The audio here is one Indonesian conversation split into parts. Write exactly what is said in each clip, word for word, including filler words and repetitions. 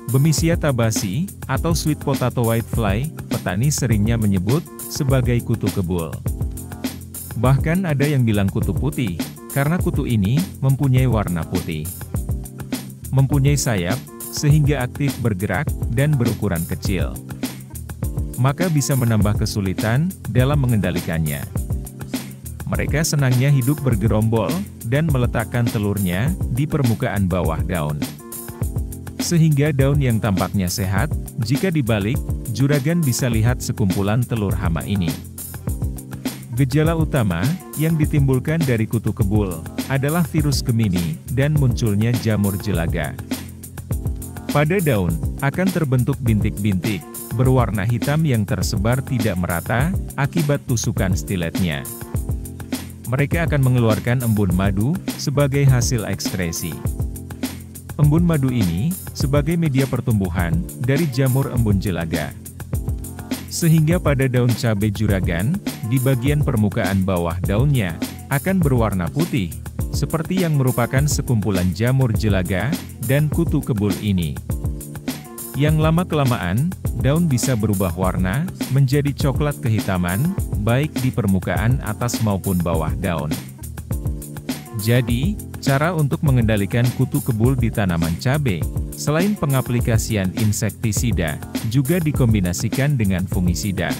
Bemisia tabasi, atau sweet potato whitefly, petani seringnya menyebut sebagai kutu kebul. Bahkan ada yang bilang kutu putih, karena kutu ini mempunyai warna putih. Mempunyai sayap, sehingga aktif bergerak dan berukuran kecil. Maka bisa menambah kesulitan dalam mengendalikannya. Mereka senangnya hidup bergerombol dan meletakkan telurnya di permukaan bawah daun. Sehingga daun yang tampaknya sehat, jika dibalik, juragan bisa lihat sekumpulan telur hama ini. Gejala utama yang ditimbulkan dari kutu kebul adalah virus Gemini dan munculnya jamur jelaga. Pada daun akan terbentuk bintik-bintik berwarna hitam yang tersebar tidak merata akibat tusukan stiletnya. Mereka akan mengeluarkan embun madu sebagai hasil ekskresi. Embun madu ini sebagai media pertumbuhan dari jamur embun jelaga. Sehingga pada daun cabai juragan, di bagian permukaan bawah daunnya akan berwarna putih, seperti yang merupakan sekumpulan jamur jelaga dan kutu kebul ini. Yang lama-kelamaan, daun bisa berubah warna menjadi coklat kehitaman, baik di permukaan atas maupun bawah daun. Jadi, cara untuk mengendalikan kutu kebul di tanaman cabai, selain pengaplikasian insektisida, juga dikombinasikan dengan fungisida.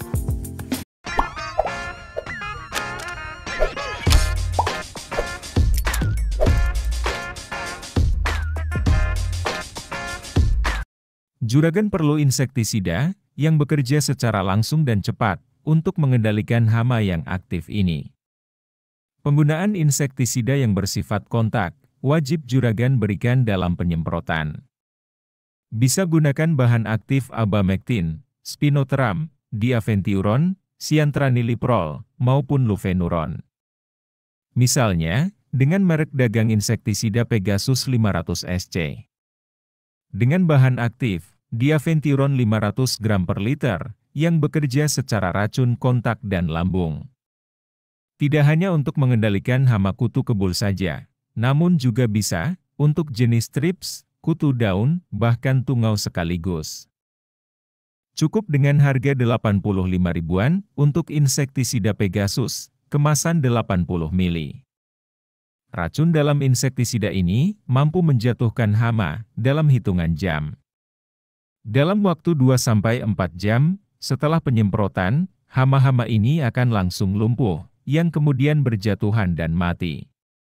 Juragan perlu insektisida yang bekerja secara langsung dan cepat untuk mengendalikan hama yang aktif ini. Penggunaan insektisida yang bersifat kontak, wajib juragan berikan dalam penyemprotan. Bisa gunakan bahan aktif abamectin, spinosad, diaventiuron, cyantraniliprol, maupun lufenuron. Misalnya, dengan merek dagang insektisida Pegasus lima ratus S C. Dengan bahan aktif, diaventiuron lima ratus gram per liter, yang bekerja secara racun kontak dan lambung. Tidak hanya untuk mengendalikan hama kutu kebul saja, namun juga bisa untuk jenis trips, kutu daun, bahkan tungau sekaligus. Cukup dengan harga delapan puluh lima ribuan untuk insektisida Pegasus, kemasan delapan puluh mililiter. Racun dalam insektisida ini mampu menjatuhkan hama dalam hitungan jam. Dalam waktu dua sampai empat jam, setelah penyemprotan, hama-hama ini akan langsung lumpuh, yang kemudian berjatuhan dan mati.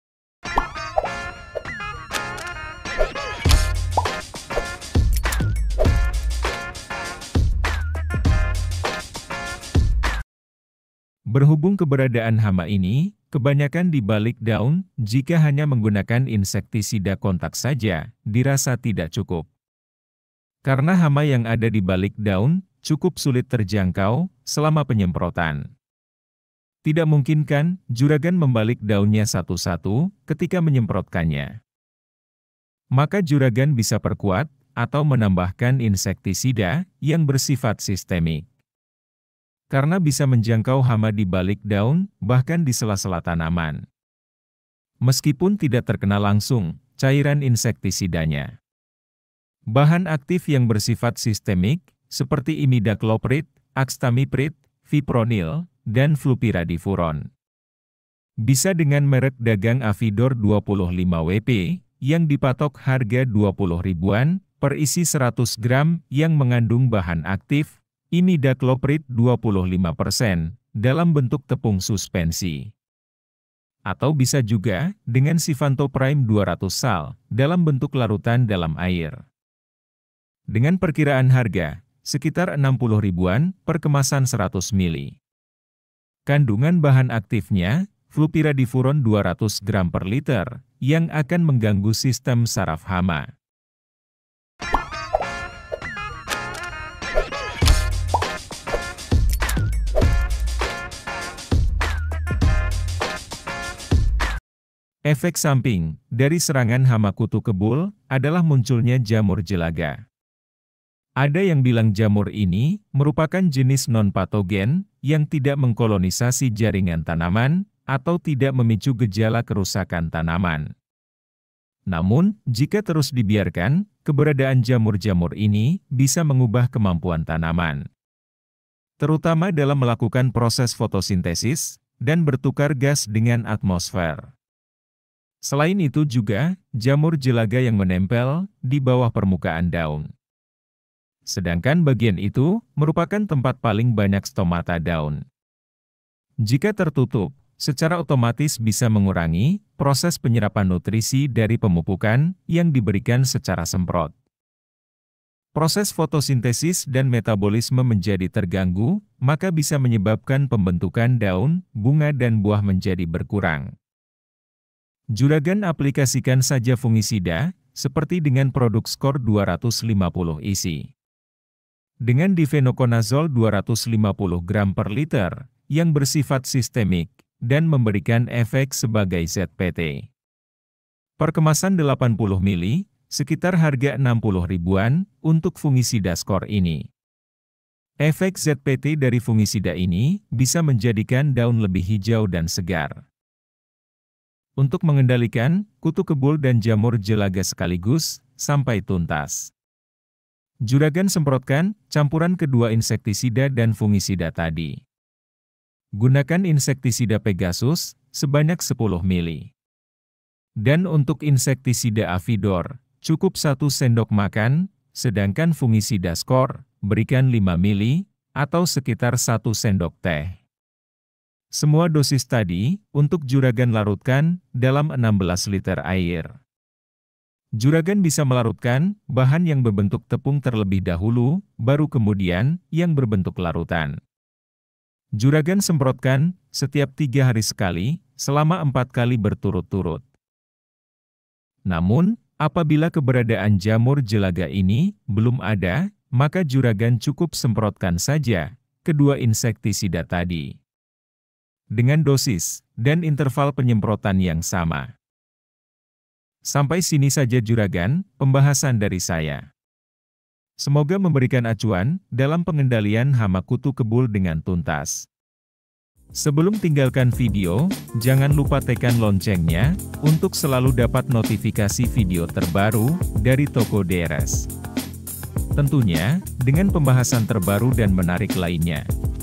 Berhubung keberadaan hama ini, kebanyakan di balik daun, jika hanya menggunakan insektisida kontak saja, dirasa tidak cukup. Karena hama yang ada di balik daun, cukup sulit terjangkau selama penyemprotan. Tidak mungkin kan, juragan membalik daunnya satu-satu ketika menyemprotkannya. Maka juragan bisa perkuat, atau menambahkan insektisida yang bersifat sistemik. Karena bisa menjangkau hama di balik daun, bahkan di sela-sela tanaman. Meskipun tidak terkena langsung cairan insektisidanya. Bahan aktif yang bersifat sistemik, seperti imidacloprid, axtamiprid, fipronil, dan flupiradifuron. Bisa dengan merek dagang Avidor dua puluh lima W P, yang dipatok harga dua puluh ribuan, per isi seratus gram, yang mengandung bahan aktif, imidacloprid dua puluh lima persen, dalam bentuk tepung suspensi. Atau bisa juga, dengan Sifantoprime dua ratus sal, dalam bentuk larutan dalam air. Dengan perkiraan harga, sekitar enam puluh ribuan per kemasan seratus mililiter. Kandungan bahan aktifnya, flupiradifuron dua ratus gram per liter, yang akan mengganggu sistem saraf hama. Efek samping dari serangan hama kutu kebul adalah munculnya jamur jelaga. Ada yang bilang jamur ini merupakan jenis non-patogen yang tidak mengkolonisasi jaringan tanaman atau tidak memicu gejala kerusakan tanaman. Namun, jika terus dibiarkan, keberadaan jamur-jamur ini bisa mengubah kemampuan tanaman, terutama dalam melakukan proses fotosintesis dan bertukar gas dengan atmosfer. Selain itu juga, jamur jelaga yang menempel di bawah permukaan daun. Sedangkan bagian itu merupakan tempat paling banyak stomata daun. Jika tertutup, secara otomatis bisa mengurangi proses penyerapan nutrisi dari pemupukan yang diberikan secara semprot. Proses fotosintesis dan metabolisme menjadi terganggu, maka bisa menyebabkan pembentukan daun, bunga dan buah menjadi berkurang. Juragan aplikasikan saja fungisida, seperti dengan produk skor dua ratus lima puluh isi. Dengan difenokonazol dua ratus lima puluh gram per liter, yang bersifat sistemik, dan memberikan efek sebagai Z P T. Per kemasan delapan puluh mililiter, sekitar harga enam puluh ribuan, untuk fungisida skor ini. Efek Z P T dari fungisida ini, bisa menjadikan daun lebih hijau dan segar. Untuk mengendalikan kutu kebul dan jamur jelaga sekaligus, sampai tuntas. Juragan semprotkan campuran kedua insektisida dan fungisida tadi. Gunakan insektisida Pegasus sebanyak sepuluh mililiter. Dan untuk insektisida Avidor, cukup satu sendok makan, sedangkan fungisida skor, berikan lima mililiter, atau sekitar satu sendok teh. Semua dosis tadi, untuk juragan larutkan dalam enam belas liter air. Juragan bisa melarutkan bahan yang berbentuk tepung terlebih dahulu, baru kemudian yang berbentuk larutan. Juragan semprotkan setiap tiga hari sekali, selama empat kali berturut-turut. Namun, apabila keberadaan jamur jelaga ini belum ada, maka juragan cukup semprotkan saja kedua insektisida tadi. Dengan dosis dan interval penyemprotan yang sama. Sampai sini saja juragan, pembahasan dari saya. Semoga memberikan acuan dalam pengendalian hama kutu kebul dengan tuntas. Sebelum tinggalkan video, jangan lupa tekan loncengnya, untuk selalu dapat notifikasi video terbaru dari Toko D R S. Tentunya, dengan pembahasan terbaru dan menarik lainnya.